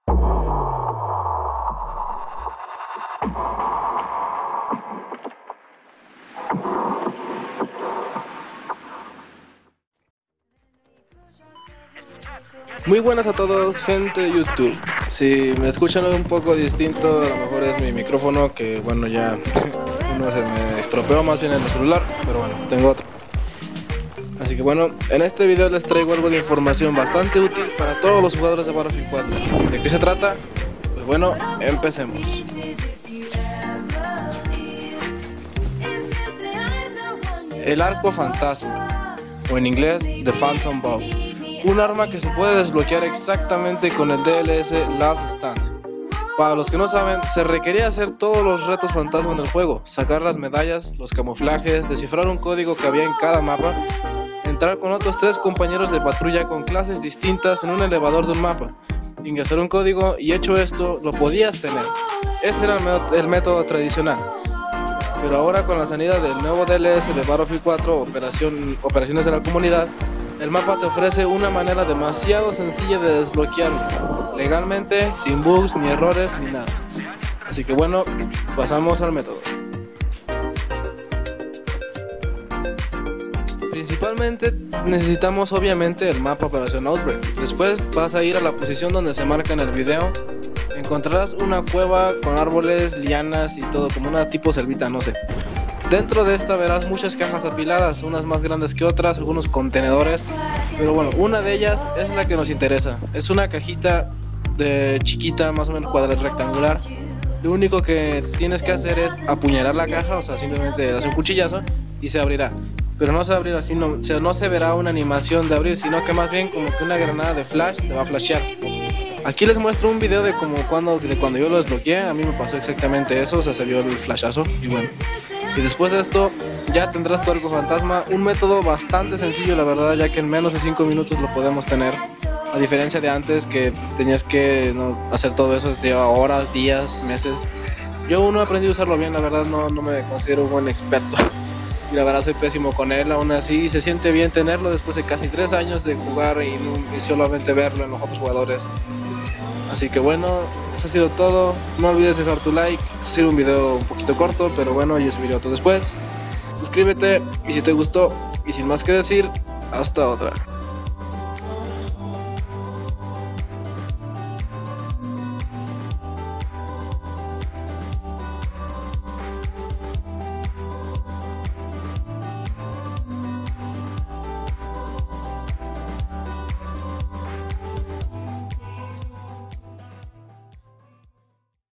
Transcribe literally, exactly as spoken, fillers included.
Muy buenas a todos, gente de YouTube. Si me escuchan un poco distinto, a lo mejor es mi micrófono, que bueno, ya uno se me estropeó más bien en el celular, pero bueno, tengo otro. Así que bueno, en este video les traigo algo de información bastante útil para todos los jugadores de Battlefield cuatro. ¿De qué se trata? Pues bueno, empecemos. El arco fantasma, o en inglés, The Phantom Bow. Un arma que se puede desbloquear exactamente con el D L S Last Stand. Para los que no saben, se requería hacer todos los retos fantasma en el juego, sacar las medallas, los camuflajes, descifrar un código que había en cada mapa, entrar con otros tres compañeros de patrulla con clases distintas en un elevador de un mapa, ingresar un código y hecho esto, lo podías tener. Ese era el método, el método tradicional. Pero ahora con la salida del nuevo D L S de Battlefield cuatro, Operación, Operaciones de la Comunidad, el mapa te ofrece una manera demasiado sencilla de desbloquearlo, legalmente, sin bugs, ni errores, ni nada. Así que bueno, pasamos al método. Principalmente necesitamos obviamente el mapa Operación Outbreak. Después vas a ir a la posición donde se marca en el video. Encontrarás una cueva con árboles, lianas y todo, como una tipo selvita, no sé. Dentro de esta verás muchas cajas apiladas, unas más grandes que otras, algunos contenedores, pero bueno, una de ellas es la que nos interesa. Es una cajita de chiquita, más o menos cuadrada, rectangular. Lo único que tienes que hacer es apuñalar la caja, o sea, simplemente das un cuchillazo y se abrirá. Pero no se abrirá así, no, o sea, no se verá una animación de abrir, sino que más bien como que una granada de flash te va a flashear. Aquí les muestro un video de como cuando, de cuando yo lo desbloqueé. A mí me pasó exactamente eso, o sea, se vio el flashazo y bueno. Y después de esto ya tendrás tu arco fantasma, un método bastante sencillo la verdad, ya que en menos de cinco minutos lo podemos tener, a diferencia de antes que tenías que no, hacer todo eso, te lleva horas, días, meses. Yo aún no he aprendido a usarlo bien, la verdad no, no me considero un buen experto y la verdad soy pésimo con él. Aún así se siente bien tenerlo después de casi tres años de jugar y, no, y solamente verlo en los otros jugadores. Así que bueno, eso ha sido todo. No olvides dejar tu like. Este ha sido un video un poquito corto, pero bueno, yo subiré otro después. Suscríbete y si te gustó. Y sin más que decir, hasta otra.